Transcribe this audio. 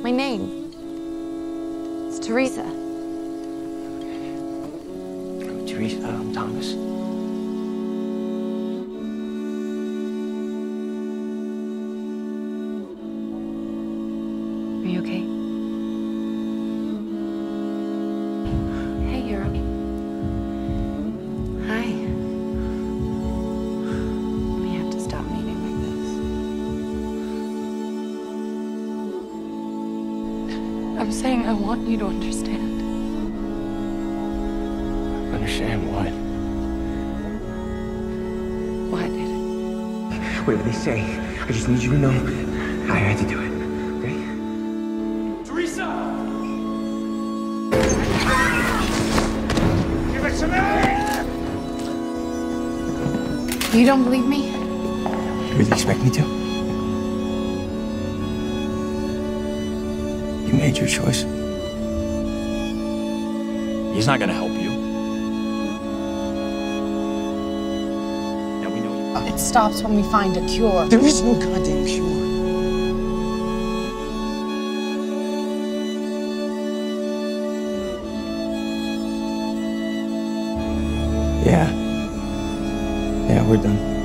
My name. It's Teresa. Teresa, I'm Thomas. Are you okay? Hey, hero. Hi. We have to stop meeting like this. I'm saying I want you to understand. Understand what? Why I did it. Whatever they say, I just need you to know I had to do it, okay? Teresa! Give it to me! You don't believe me? You really expect me to? You made your choice. He's not gonna help you. Now we know you. It stops when we find a cure. There is no goddamn cure. Yeah, we're done.